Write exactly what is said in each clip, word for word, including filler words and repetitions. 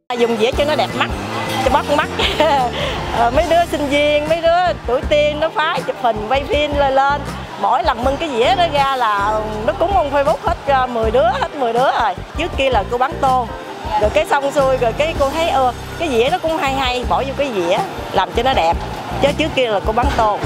Dùng dĩa cho nó đẹp mắt, cho bắt mắt. Mấy đứa sinh viên, mấy đứa tuổi teen nó phái chụp hình, quay phim lên lên. Mỗi lần mưng cái dĩa đó ra là nó cúng ông Facebook hết mười đứa, hết mười đứa rồi. Trước kia là cô bán tô, rồi cái xong xuôi rồi cái cô thấy ơ cái dĩa nó cũng hay hay, bỏ vô cái dĩa làm cho nó đẹp. Chứ trước kia là cô bán tô.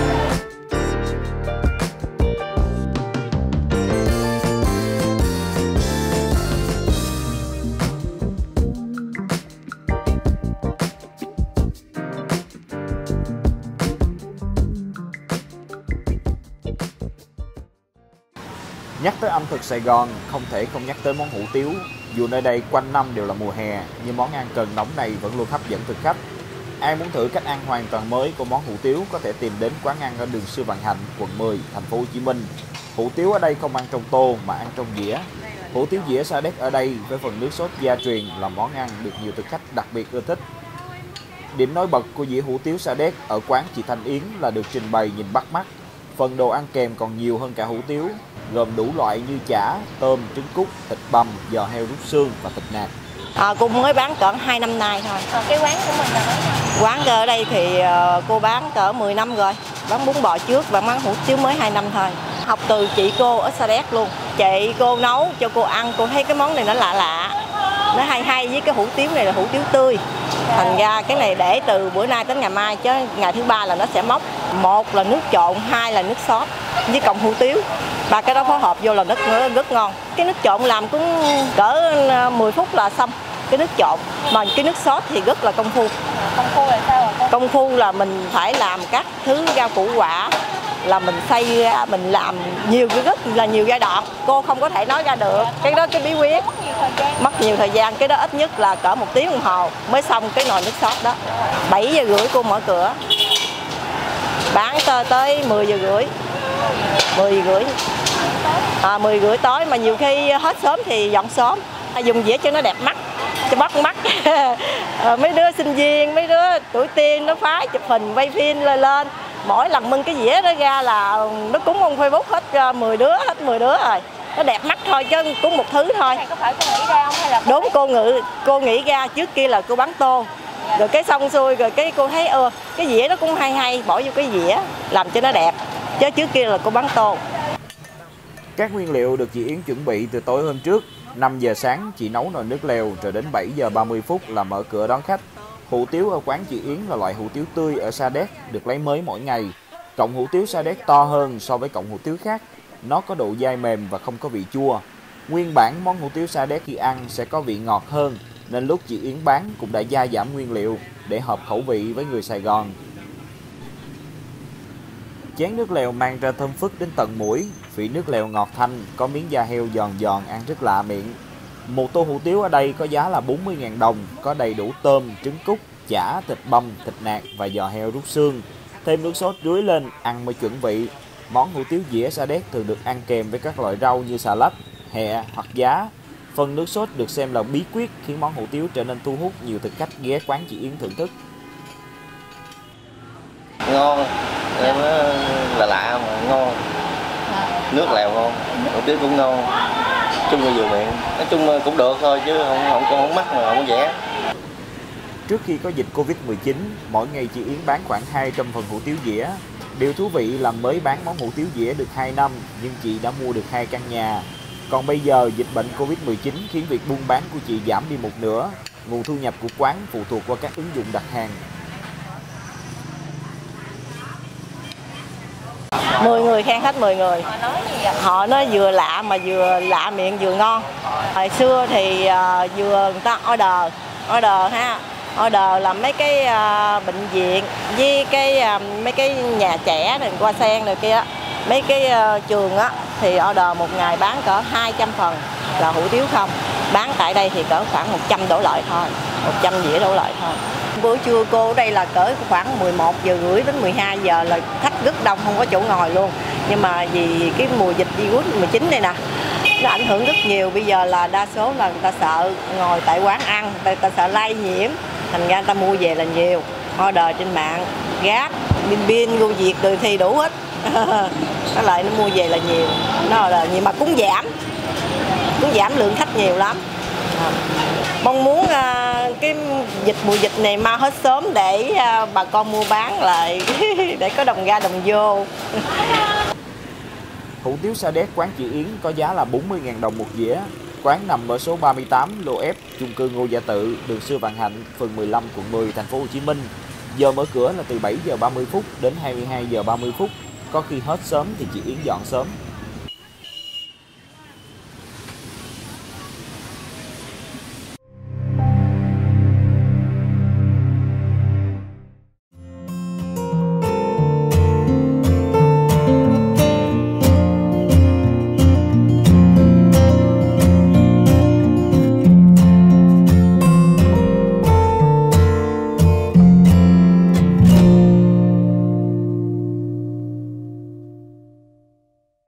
Nhắc tới ẩm thực Sài Gòn, không thể không nhắc tới món hủ tiếu. Dù nơi đây quanh năm đều là mùa hè, nhưng món ăn cần nóng này vẫn luôn hấp dẫn thực khách. Ai muốn thử cách ăn hoàn toàn mới của món hủ tiếu có thể tìm đến quán ăn ở đường Sư Vạn Hạnh, quận mười, thành phố Hồ Chí Minh. Hủ tiếu ở đây không ăn trong tô mà ăn trong dĩa. Hủ tiếu dĩa Sa Đéc ở đây với phần nước sốt gia truyền là món ăn được nhiều thực khách đặc biệt ưa thích. Điểm nổi bật của dĩa hủ tiếu Sa Đéc ở quán chị Thanh Yến là được trình bày nhìn bắt mắt. Phần đồ ăn kèm còn nhiều hơn cả hủ tiếu, gồm đủ loại như chả, tôm, trứng cút, thịt bằm, giò heo rút xương và thịt nạc. À, cô mới bán cỡ hai năm nay thôi. À, cái quán của mình là mấy năm? Quán ở đây thì uh, cô bán cỡ mười năm rồi. Bán bún bò trước và bán hủ tiếu mới hai năm thôi. Học từ chị cô ở Sa Đéc luôn. Chị cô nấu cho cô ăn, cô thấy cái món này nó lạ lạ. Nó hay hay với cái hủ tiếu này là hủ tiếu tươi. Thành ra cái này để từ bữa nay đến ngày mai chứ ngày thứ ba là nó sẽ mốc. Một là nước trộn, hai là nước sốt với cộng hủ tiếu. Ba cái đó phối hợp vô là rất rất ngon. Cái nước trộn làm cũng cỡ mười phút là xong cái nước trộn. Mà cái nước sốt thì rất là công phu. Công phu là sao ạ? Công phu là mình phải làm các thứ rau củ quả, là mình xay ra, mình làm nhiều cái rất là nhiều giai đoạn. Cô không có thể nói ra được. Cái đó cái bí quyết. Mất nhiều thời gian. Mất nhiều thời gian, cái đó ít nhất là cỡ một tiếng đồng hồ mới xong cái nồi nước sốt đó. bảy giờ rưỡi cô mở cửa. Bán tới mười giờ rưỡi. mười giờ rưỡi. À, mười rưỡi tối mà nhiều khi hết sớm thì dọn sớm. Dùng dĩa cho nó đẹp mắt, cho bắt mắt. Mấy đứa sinh viên, mấy đứa tuổi teen nó phái chụp hình, quay phim lên lên. Mỗi lần mưng cái dĩa đó ra là nó cúng ông Facebook hết mười đứa, hết mười đứa rồi. Nó đẹp mắt thôi chứ cũng một thứ thôi. Này có phải cô nghĩ ra không hay là đúng cô ngự cô nghĩ ra. Trước kia là cô bán tô, rồi cái xong xuôi rồi cái cô thấy ơ cái dĩa nó cũng hay hay, bỏ vô cái dĩa làm cho nó đẹp. Chứ trước kia là cô bán tô. Các nguyên liệu được chị Yến chuẩn bị từ tối hôm trước. năm giờ sáng chị nấu nồi nước lèo, rồi đến bảy giờ ba mươi phút là mở cửa đón khách. Hủ tiếu ở quán chị Yến là loại hủ tiếu tươi ở Sa Đéc, được lấy mới mỗi ngày. Cọng hủ tiếu Sa Đéc to hơn so với cọng hủ tiếu khác. Nó có độ dai mềm và không có vị chua. Nguyên bản món hủ tiếu Sa Đéc khi ăn sẽ có vị ngọt hơn, nên lúc chị Yến bán cũng đã gia giảm nguyên liệu để hợp khẩu vị với người Sài Gòn. Chén nước lèo mang ra thơm phức đến tận mũi, vị nước lèo ngọt thanh, có miếng da heo giòn giòn ăn rất lạ miệng. Một tô hủ tiếu ở đây có giá là bốn mươi nghìn đồng, có đầy đủ tôm, trứng cút, chả, thịt băm, thịt nạc và giò heo rút xương. Thêm nước sốt rưới lên, ăn mới chuẩn vị. Món hủ tiếu dĩa Sa Đéc thường được ăn kèm với các loại rau như xà lách, hẹ hoặc giá. Phần nước sốt được xem là bí quyết khiến món hủ tiếu trở nên thu hút nhiều thực khách ghé quán chị Yến thưởng thức. Ngon, em là lạ mà ngon. Nước lèo ngon, hủ tiếu cũng ngon. Chung là vừa miệng, nói chung cũng được thôi chứ không không không, không mắc mà không rẻ. Trước khi có dịch Covid mười chín, mỗi ngày chị Yến bán khoảng hai trăm phần hủ tiếu dĩa. Điều thú vị là mới bán món hủ tiếu dĩa được hai năm nhưng chị đã mua được hai căn nhà. Còn bây giờ dịch bệnh Covid mười chín khiến việc buôn bán của chị giảm đi một nửa. Nguồn thu nhập của quán phụ thuộc qua các ứng dụng đặt hàng. mười người khen hết mười người. họ nói gì vậy? Họ nói vừa lạ mà vừa lạ miệng vừa ngon. Hồi xưa thì uh, vừa người ta order, order ha. Order là mấy cái uh, bệnh viện với cái uh, mấy cái nhà trẻ này, Hoa Sen này kia, mấy cái uh, trường á thì order một ngày bán cỡ hai trăm phần là hủ tiếu không. Bán tại đây thì cỡ khoảng một trăm đổ lại thôi, một trăm dĩa đổ lại thôi. Bữa trưa cô ở đây là cỡ khoảng mười một giờ rưỡi đến mười hai giờ là khách rất đông, không có chỗ ngồi luôn. Nhưng mà vì cái mùa dịch Covid mười chín này nè, nó ảnh hưởng rất nhiều. Bây giờ là đa số là người ta sợ ngồi tại quán ăn, người ta sợ lây nhiễm, thành ra người ta mua về là nhiều. Order trên mạng, Grab, Bin Bin, Go Việt rồi thì đủ hết. Nó lại nó mua về là nhiều, nó là nhiều mà cũng giảm, cũng giảm lượng khách nhiều lắm. Mong muốn uh, cái dịch mùa dịch này mau hết sớm để uh, bà con mua bán lại để có đồng ra đồng vô. Hủ tiếu Sa Đéc quán chị Yến có giá là bốn mươi nghìn đồng một dĩa. Quán nằm ở số ba mươi tám lô F, chung cư Ngô Gia Tự, đường Sư Vạn Hạnh, phường mười lăm, quận mười, thành phố Hồ Chí Minh. Giờ mở cửa là từ bảy giờ ba mươi phút đến hai mươi hai giờ ba mươi phút. Có khi hết sớm thì chị Yến dọn sớm.